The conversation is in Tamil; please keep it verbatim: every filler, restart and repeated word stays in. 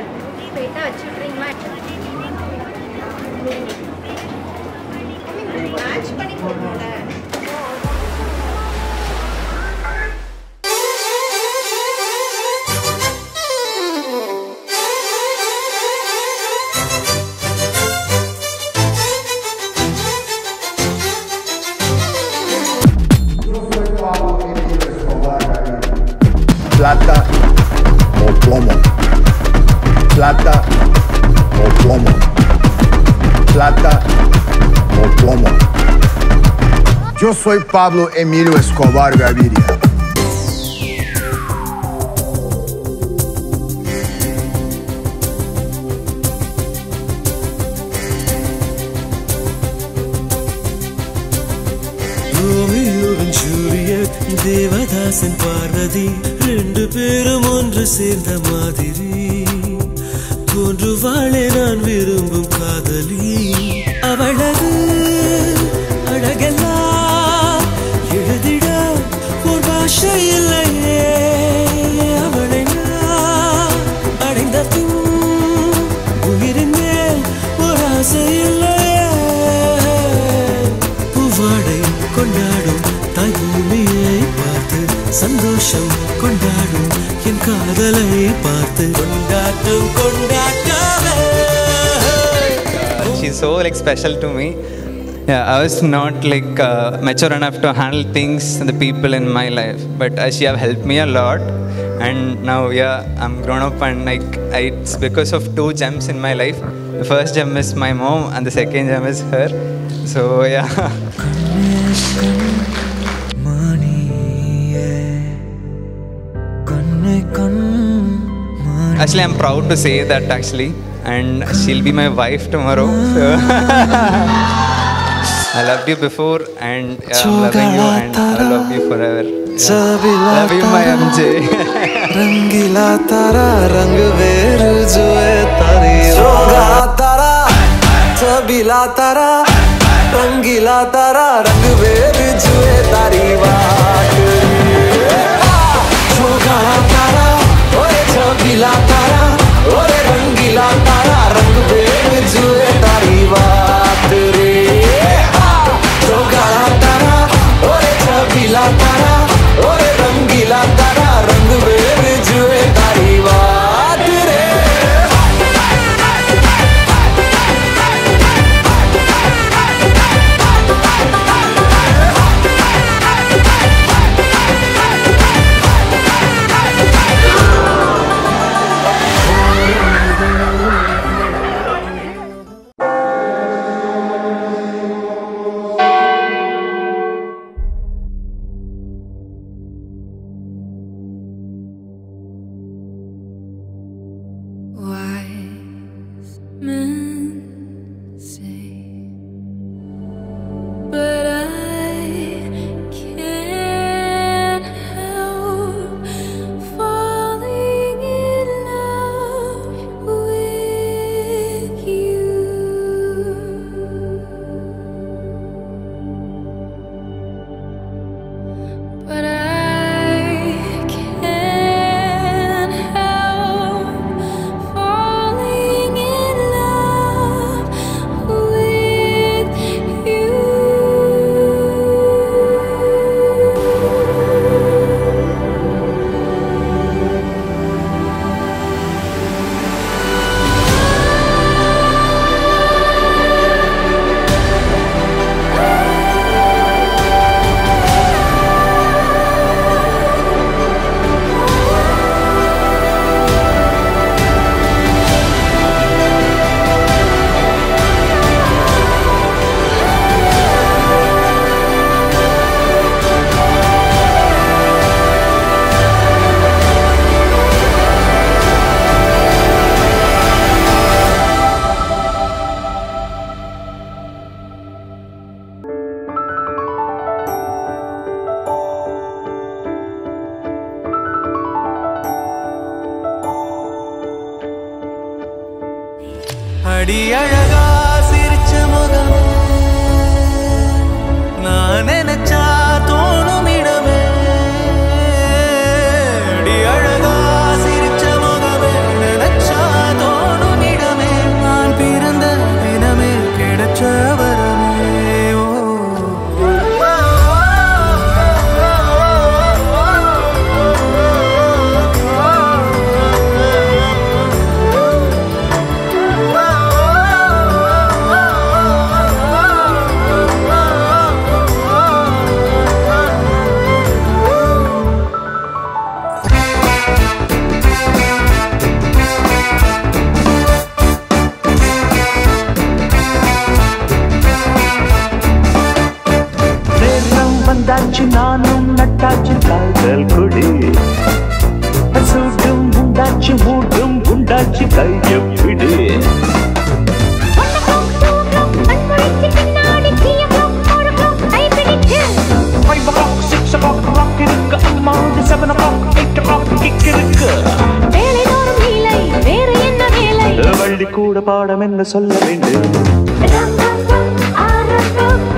வெயிட்டா வச்சு விட்றீங்களா? மேட்ச் பண்ணி போடுறோம்ல. Plata o plomo. Plata o plomo. Plata o plomo. Yo soy Pablo Emilio Escobar Gaviria. Devadasan Parvati ரெண்டு பேரும் ஒன்று சேர்ந்த மாதிரி தோன்றுவாளே நான் விரும்பும் காதலி. அவளது அழகெல்லாம் எழுதிட ஒரு பாஷை இல்லையே. அவளை நான் அடைந்த பின் உயிரின் மேல் ஒரு ஆசை இல்லையே. பூவாடை கொண்டாடும் தாய் பூமியை பார்த்து சந்தோஷம் கொண்டாடும் என் காதலை பார்த்து கொண்டாட்டம் கொண்டாட்டமே. She's so like special to me. Yeah, I was not like uh, mature enough to handle things and the people in my life, but uh, she have helped me a lot. And now yeah, I'm grown up and like I, it's because of two gems in my life. The first gem is my mom and the second gem is her. So yeah. Actually, I'm proud to say that actually, and she'll be my wife tomorrow. So I loved you before, and yeah, I'm loving you, and I love you forever. Yeah. Love you, my M J. रंगीला तारा रंग वेर जुए तारी रोगा तारा छबीला तारा रंगीला तारा रंग वेर जुए तारी बात रोगा तारा ओए छबीला तारा ओए रंगीला तारा रंग वेर जुए तारी बात रे रोगा तारा ओए छबीला तारा ओए रंगीला तारा रंग वेर जुए तारी बात रे. அடி அழகா சிரிச்ச முகமே நான் நினைச்சா தோணும் இடமே. அடி அழகா சிரிச்ச முகமே நினைச்சா நட்டாச்சு நானும் நட்டாச்சு காதல் கொடி சூடும் உண்டாச்சு மூடும் உண்டாச்சு கையப்பிடி வள்ளி கூட பாடம் என்ன சொல்ல வேண்டும்.